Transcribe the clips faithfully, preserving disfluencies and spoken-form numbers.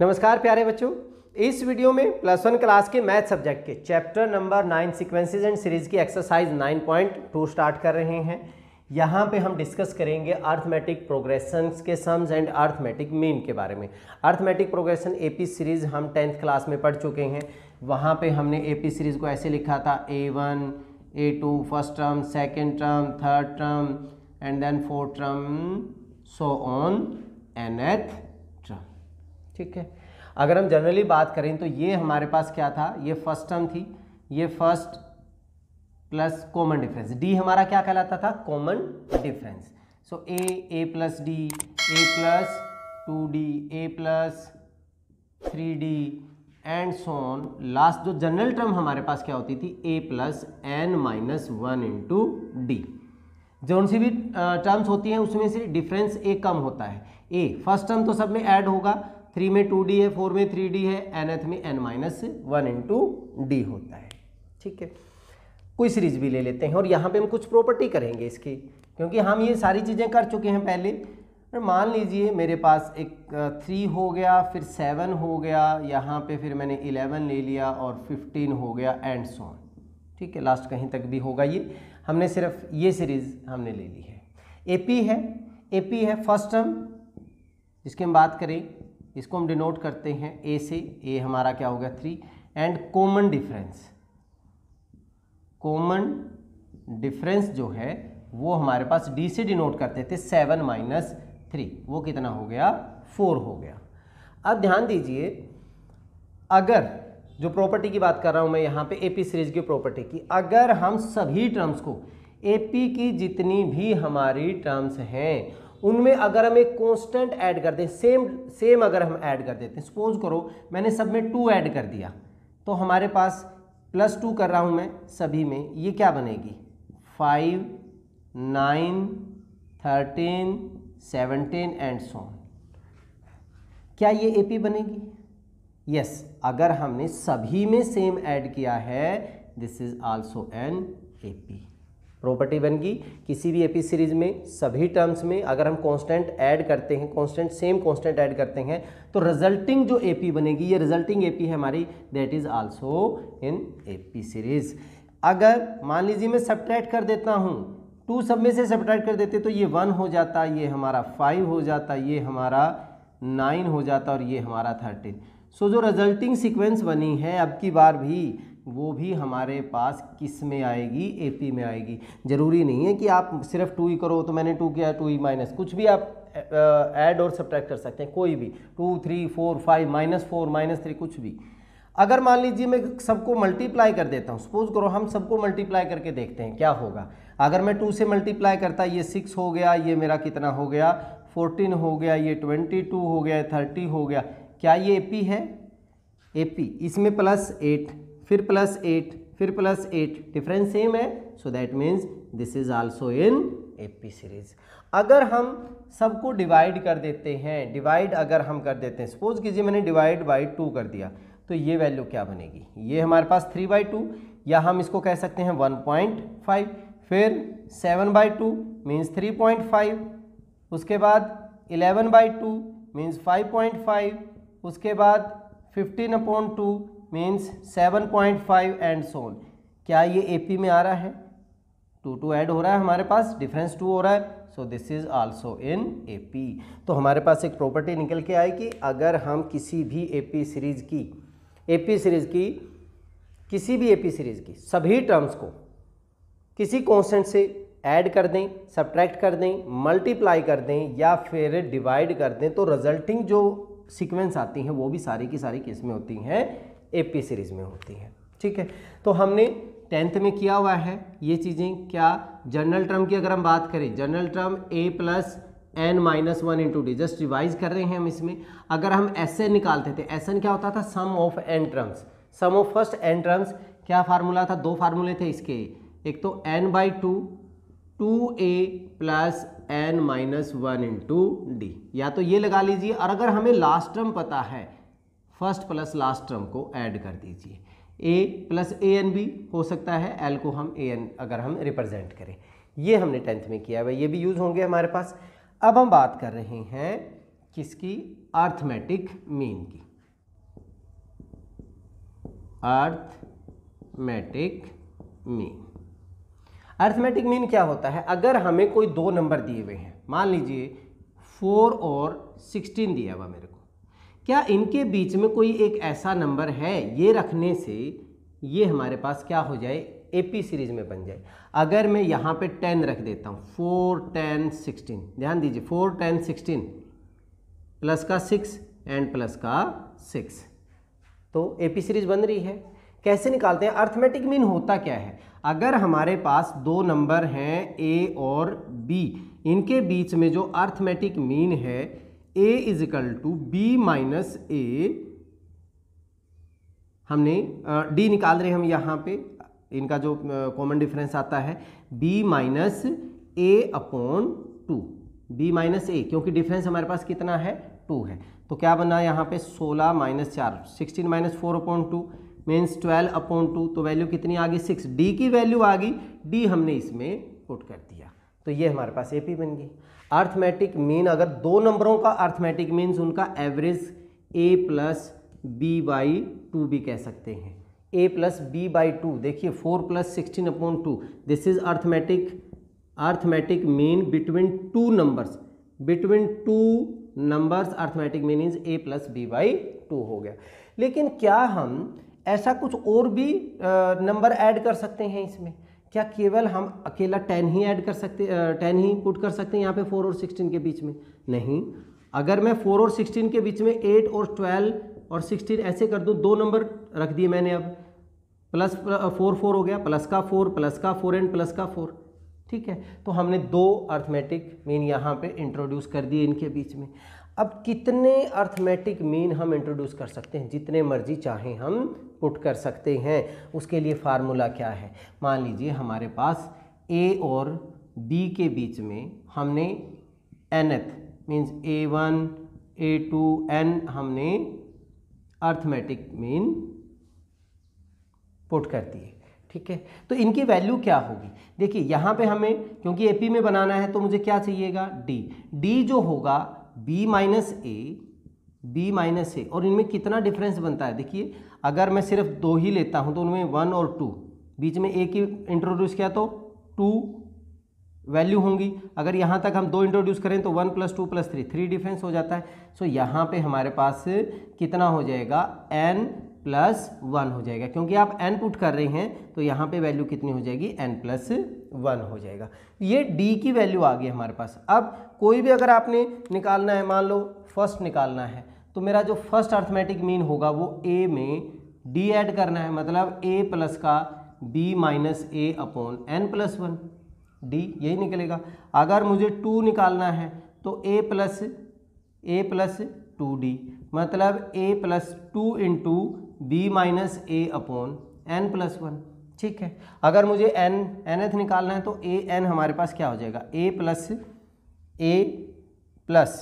नमस्कार प्यारे बच्चों, इस वीडियो में प्लस वन क्लास के मैथ सब्जेक्ट के chapter number nine sequences and series की exercise nine point two start कर रहे हैं। यहाँ पे हम डिस्कस करेंगे अर्थमेटिक प्रोग्रेशंस के सम्स एंड अर्थमेटिक मीन के बारे में। अर्थमेटिक प्रोग्रेशन एपी सीरीज हम टेंथ क्लास में पढ़ चुके हैं। वहाँ पे हमने एपी सीरीज को ऐसे लिखा था a one, a two first term, second term, third term and then fourth term, so on nth term. ठीक है, अगर हम जनरली बात करें तो ये हमारे पास क्या था, ये फर्स्ट टर्म थी, ये first plus common difference, d हमारा क्या कहलाता था, common difference. So a, a plus d, a plus two d, a plus three d and so on. Last जो जनरल टर्म हमारे पास क्या होती थी, a plus n minus one into d. जो सी भी टर्म्स होती हैं उसमें से डिफरेंस एक कम होता है। ए फर्स्ट टर्म तो सब में ऐड होगा, थ्री में टू डी है, फोर में थ्री डी है, एनथ में n minus one into d होता है। ठीक है, कोई सीरीज भी ले लेते हैं और यहाँ पे हम कुछ प्रॉपर्टी करेंगे इसकी, क्योंकि हम ये सारी चीज़ें कर चुके हैं पहले। मान लीजिए मेरे पास एक थ्री हो गया, फिर सेवन हो गया, यहाँ पे फिर मैंने इलेवन ले लिया और फिफ्टीन हो गया एंड सो ऑन। ठीक है, लास्ट कहीं तक भी होगा। ये हमने सिर्फ ये सीरीज हमने ले ली है। एपी है, एपी है फर्स्ट टर्म जिसकी हम बात करें, इसको हम डिनोट करते हैं ए से। ए हमारा क्या हो गया, three and common difference. Common difference जो है वो हमारे पास डी से डिनोट करते थे, सेवन माइनस थ्री, वो कितना हो गया, फोर हो गया। अब ध्यान दीजिए, अगर जो प्रॉपर्टी की बात कर रहा हूं मैं यहाँ पे एपी सीरीज की प्रॉपर्टी की, अगर हम सभी टर्म्स को, एपी की जितनी भी हमारी टर्म्स हैं उनमें अगर हम एक कांस्टेंट ऐड कर दें, सेम सेम अगर हम ऐड कर देते हैं, सपोज करो मैंने सब में टू ऐड कर दिया, तो हमारे पास प्लस टू कर रहा हूं मैं सभी में, ये क्या बनेगी, five, nine, thirteen, seventeen and so on. क्या ये एपी बनेगी? यस, अगर हमने सभी में सेम ऐड किया है, this is also an AP. Property बन गई, किसी भी एपी सीरीज में सभी टर्म्स में अगर हम कांस्टेंट ऐड करते हैं, कांस्टेंट सेम कांस्टेंट ऐड करते हैं, तो रिजल्टिंग जो एपी बनेगी, ये रिजल्टिंग एपी है हमारी, that is also in AP series. अगर मान लीजिए मैं सब्ट्रैक्ट कर देता हूं, टू सब में से सब्ट्रैक्ट कर देते तो ये वन हो जाता, ये हमारा फाइव हो जाता, ये हमारा नाइन हो जाता और ये हमारा थर्टीन। सो जो रिजल्टिंग सीक्वेंस बनी है अब की बार भी, वो भी हमारे पास किस में आएगी, एपी में आएगी। जरूरी नहीं है कि आप सिर्फ टू ही करो, तो मैंने टू किया टू ही माइनस, कुछ भी आप ऐड और सब्ट्रैक्ट कर सकते हैं, कोई भी, two, three, four, five, minus four, minus three, कुछ भी। अगर मान लीजिए मैं सबको मल्टीप्लाई कर देता हूँ, सपोज करो हम सबको मल्टीप्लाई करके देखते हैं क्या होगा। अगर मैं टू से मल्टीप्लाई करता, ये सिक्स हो गया, ये मेरा कितना हो गया, फोर्टीन हो गया, ये ट्वेंटी टू हो गया, थर्टी हो गया। क्या ये एपी है? एपी। इसमें प्लस एट, फिर प्लस एट, फिर प्लस एट, डिफरेंस सेम है, so that means this is also in AP series. अगर हम सबको डिवाइड कर देते हैं, डिवाइड अगर हम कर देते हैं, सपोज कीजिए मैंने डिवाइड बाई टू कर दिया, तो ये वैल्यू क्या बनेगी, ये हमारे पास थ्री बाई टू, या हम इसको कह सकते हैं वन पॉइंट फाइव, फिर seven by two means three point five, उसके बाद eleven by two means five point five, उसके बाद fifteen upon two means seven point five and so on. क्या ये एपी में आ रहा है? टू टू ऐड हो रहा है हमारे पास, डिफरेंस टू हो रहा है, so this is also in AP. तो हमारे पास एक प्रॉपर्टी निकल के आए कि अगर हम किसी भी एपी सीरीज की एपी सीरीज की किसी भी एपी सीरीज की सभी टर्म्स को किसी कांस्टेंट से ऐड कर दें, सब्ट्रैक्ट कर दें, मल्टीप्लाई कर दें या फिर डिवाइड कर दें, तो रिजल्टिंग जो सीक्वेंस आती हैं वो भी सारी की सारी किस में होती हैं, एपी सीरीज में होती हैं। ठीक है, तो हमने टेंथ में किया हुआ है ये चीज़ें। क्या जनरल टर्म की अगर हम बात करें, general term a plus n minus one into d, just revise कर रहे हैं हम इसमें। अगर हम एस एन निकालते थे, एस एन क्या होता था, sum of n terms, sum of first n terms. क्या फार्मूला था, दो फार्मूले थे इसके, एक तो n by two, two a plus n minus one into d, या तो ये लगा लीजिए। और अगर हमें लास्ट टर्म पता है, फर्स्ट प्लस लास्ट टर्म को ऐड कर दीजिए, ए प्लस ए एन भी हो सकता है, एल को हम ए एन अगर हम रिप्रेजेंट करें, ये हमने टेंथ में किया है, ये भी यूज होंगे हमारे पास। अब हम बात कर रहे हैं किसकी, अर्थमेटिक मीन की। Arithmetic mean. अर्थमेटिक मीन क्या होता है? अगर हमें कोई दो नंबर दिए हुए हैं, मान लीजिए फोर और सिक्सटीन दिया हुआ मेरे को, क्या इनके बीच में कोई एक ऐसा नंबर है, ये रखने से ये हमारे पास क्या हो जाए, एपी सीरीज में बन जाए। अगर मैं यहाँ पे टेन रख देता हूँ, फोर टेन सिक्सटीन, ध्यान दीजिए फोर टेन सिक्सटीन प्लस का सिक्स एंड प्लस का सिक्स, तो एपी सीरीज बन रही है। कैसे निकालते हैं? अर्थमेटिक मीन होता क्या है? अगर हमारे पास दो नंबर हैं ए और बी, इनके बीच में जो अर्थमेटिक मीन है a is equal to b minus a, हमने डी निकाल रहे हैं हम यहाँ पे, इनका जो कॉमन डिफरेंस आता है b minus a upon two, b minus a, क्योंकि डिफरेंस हमारे पास कितना है, टू है। तो क्या बना यहाँ पे, सोलह माइनस चार, sixteen minus four upon two means twelve upon two, तो वैल्यू कितनी आ गई, सिक्स। डी की वैल्यू आ गई, डी हमने इसमें पुट कर दिया, तो ये हमारे पास एपी बन गई। अर्थमेटिक मीन, अगर दो नंबरों का अर्थमेटिक मीन्स उनका average a plus b by two भी कह सकते हैं, a plus b by two. देखिए four plus sixteen upon two, this is arithmetic arithmetic mean between two numbers, between two numbers arithmetic mean is a plus b by two हो गया। लेकिन क्या हम ऐसा कुछ और भी नंबर ऐड कर सकते हैं इसमें? क्या केवल हम अकेला टेन ही ऐड कर सकते, टेन ही पुट कर सकते हैं यहाँ पे फोर और सिक्सटीन के बीच में? नहीं, अगर मैं फोर और सिक्सटीन के बीच में एट और ट्वेल्व और सिक्सटीन ऐसे कर दूँ, दो नंबर रख दिए मैंने, अब प्लस फोर फोर हो गया, प्लस का फोर, प्लस का फोर एंड प्लस का फोर, ठीक है। तो हमने दो अर्थमेटिक मीन यहाँ पे इंट्रोड्यूस कर दिए इनके बीच में। अब कितने अर्थमेटिक मीन हम इंट्रोड्यूस कर सकते हैं? जितने मर्जी चाहें हम पुट कर सकते हैं। उसके लिए फार्मूला क्या है? मान लीजिए हमारे पास ए और बी के बीच में हमने nth means a one a two n हमने अर्थमेटिक मीन पुट कर दिए, ठीक है। तो इनकी वैल्यू क्या होगी? देखिए यहाँ पे हमें, क्योंकि एपी में बनाना है तो मुझे क्या चाहिएगा, डी। डी जो होगा b minus a, b minus a, और इनमें कितना डिफरेंस बनता है? देखिए अगर मैं सिर्फ दो ही लेता हूं तो उनमें वन और टू, बीच में ए की इंट्रोड्यूस किया तो टू वैल्यू होंगी। अगर यहाँ तक हम दो इंट्रोड्यूस करें तो one plus two plus three, three difference हो जाता है। सो यहाँ पे हमारे पास कितना हो जाएगा, n प्लस वन हो जाएगा, क्योंकि आप n पुट कर रहे हैं तो यहाँ पे वैल्यू कितनी हो जाएगी, n प्लस वन हो जाएगा। ये d की वैल्यू आ गई हमारे पास। अब कोई भी अगर आपने निकालना है, मान लो फर्स्ट निकालना है, तो मेरा जो फर्स्ट अर्थमेटिक मीन होगा वो a में d ऐड करना है, मतलब a प्लस का b minus a upon n plus one, d यही निकलेगा। अगर मुझे टू निकालना है तो a plus a plus two d, मतलब a plus two into b minus a upon n plus one, ठीक है। अगर मुझे n nth निकालना है तो a n हमारे पास क्या हो जाएगा, a plus a plus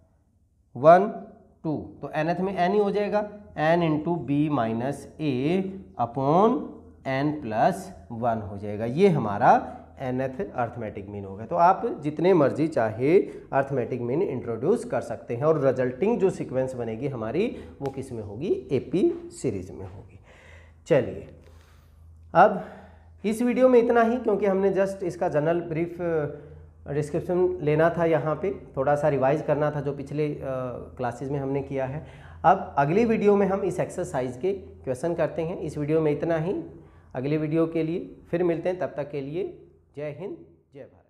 one two, तो nth में n ही हो जाएगा, n into b minus a upon n plus one हो जाएगा। ये हमारा nth अर्थमेटिक मीन होगा। तो आप जितने मर्जी चाहे अर्थमेटिक मीन इंट्रोड्यूस कर सकते हैं, और रिजल्टिंग जो सीक्वेंस बनेगी हमारी वो किस में होगी, एपी सीरीज में होगी। चलिए अब इस वीडियो में इतना ही, क्योंकि हमने जस्ट इसका जनरल ब्रीफ डिस्क्रिप्शन लेना था, यहाँ पे थोड़ा सा रिवाइज करना था जो पिछले क्लासेस में हमने किया है। अब अगली वीडियो में हम इस एक्सरसाइज के क्वेश्चन करते हैं। इस वीडियो में इतना ही, अगले वीडियो के लिए फिर मिलते हैं, तब तक के लिए जय हिंद जय भारत।